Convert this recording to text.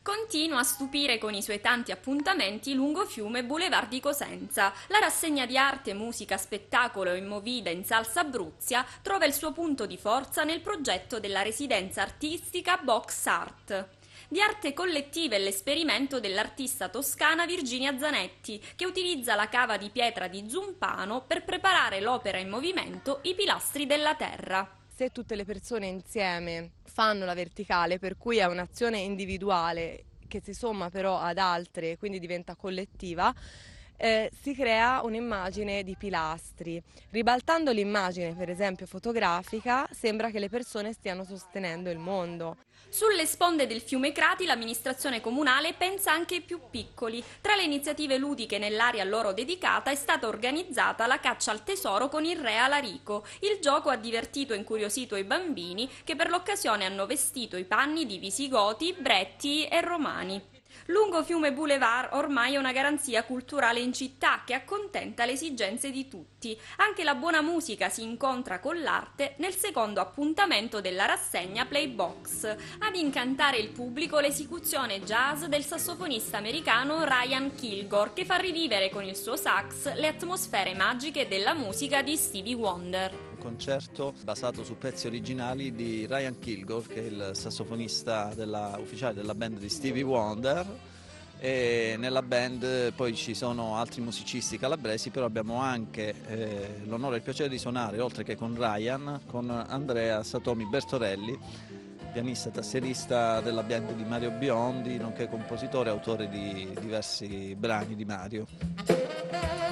Continua a stupire con i suoi tanti appuntamenti lungo Fiume Boulevard di Cosenza. La rassegna di arte, musica, spettacolo e movida in Salsa Abruzia trova il suo punto di forza nel progetto della residenza artistica Box Art. Di arte collettiva è l'esperimento dell'artista toscana Virginia Zanetti, che utilizza la cava di pietra di Zumpano per preparare l'opera in movimento I pilastri della terra. Se tutte le persone insieme fanno la verticale, per cui è un'azione individuale che si somma però ad altre, quindi diventa collettiva, si crea un'immagine di pilastri. Ribaltando l'immagine, per esempio fotografica, sembra che le persone stiano sostenendo il mondo. Sulle sponde del fiume Crati l'amministrazione comunale pensa anche ai più piccoli. Tra le iniziative ludiche nell'area loro dedicata è stata organizzata la caccia al tesoro con il re Alarico. Il gioco ha divertito e incuriosito i bambini, che per l'occasione hanno vestito i panni di Visigoti, Bretti e Romani. Lungo Fiume Boulevard ormai è una garanzia culturale in città che accontenta le esigenze di tutti. Anche la buona musica si incontra con l'arte nel secondo appuntamento della rassegna Playbox. Ad incantare il pubblico l'esecuzione jazz del sassofonista americano Ryan Kilgore, che fa rivivere con il suo sax le atmosfere magiche della musica di Stevie Wonder. Concerto basato su pezzi originali di Ryan Kilgore, che è il sassofonista ufficiale della band di Stevie Wonder, e nella band poi ci sono altri musicisti calabresi, però abbiamo anche l'onore e il piacere di suonare, oltre che con Ryan, con Andrea Satomi Bertorelli, pianista e tastierista della band di Mario Biondi, nonché compositore e autore di diversi brani di Mario.